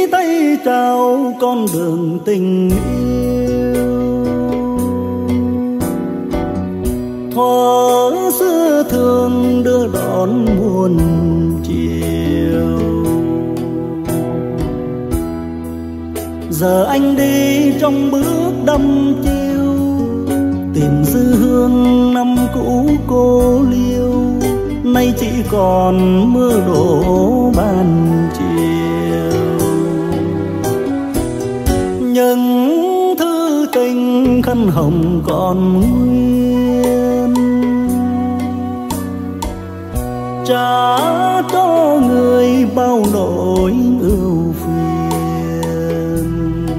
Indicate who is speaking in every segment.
Speaker 1: tay trao con đường tình yêu. Thuở xưa thường đưa đón muôn chiều, giờ anh đi trong bước đăm chiêu, tìm dư hương năm cũ cô liêu, nay chỉ còn mưa đổ ban chiều. Những thư tình khăn hồng còn nguyên, trả cho người bao nỗi ưu phiền.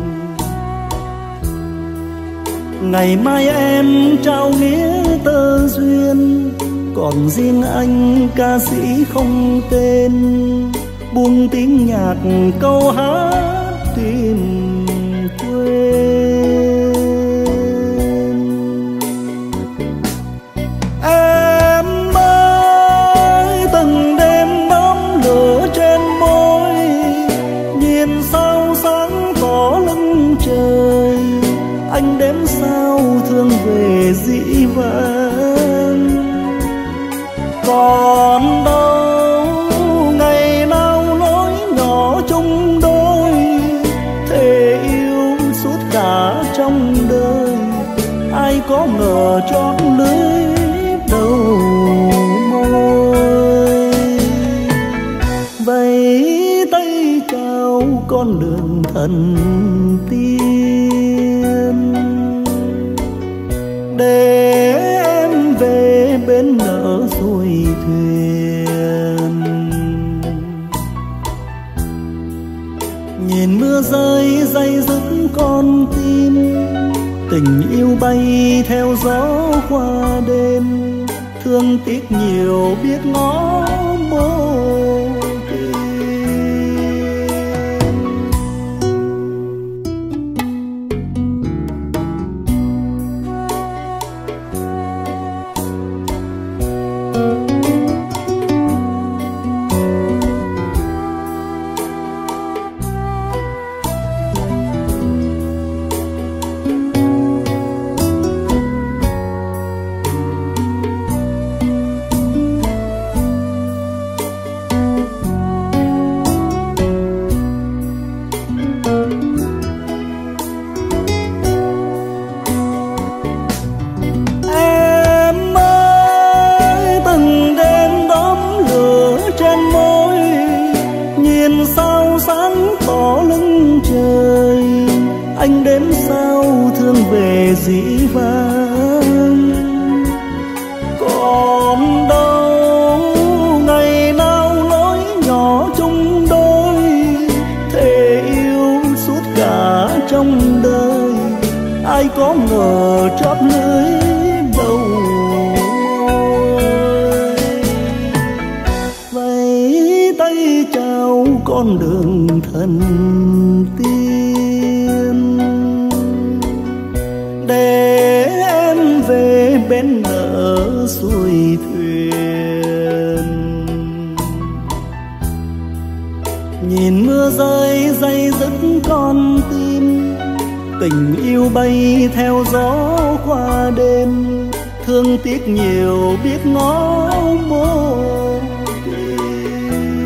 Speaker 1: Ngày mai em trao nghĩa tơ duyên, còn riêng anh ca sĩ không tên, buông tiếng nhạc câu hát tìm quên. Em ơi từng đêm bấm lửa trên môi, nhìn sao sáng tỏ lưng trời, anh đếm sao thương về dĩ vãng. Còn đâu ngày nào nói nhỏ chung đôi, thề yêu suốt cả trong đời, ai có ngờ chót lưới đầu môi. Vẫy tay chào con đường thần tiên, để em về bên nỡ xuôi thuyền. Nhìn mưa rơi day dứt con tim, tình yêu bay theo gió qua đêm, thương tiếc nhiều biết ngó môi tim. Anh đếm sao thương về dĩ vãng. Còn đâu ngày nào nói nhỏ chung đôi, thề yêu suốt cả trong đời, ai có ngờ trót lưới đầu môi. Vẫy tay chào con đường thần tiên, để em về bên nỡ xuôi thuyền. Nhìn mưa rơi day dứt con tim, tình yêu bay theo gió qua đêm, thương tiếc nhiều biết ngó môi tim.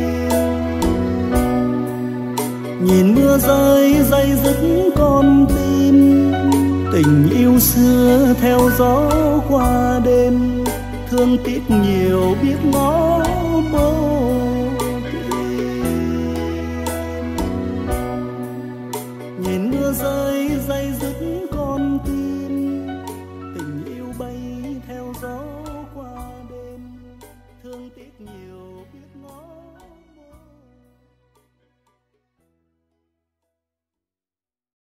Speaker 1: Nhìn mưa rơi day dứt con tim, tình yêu xưa theo gió qua đêm, thương tiếc nhiều biết ngó môi tim. Nhìn mưa rơi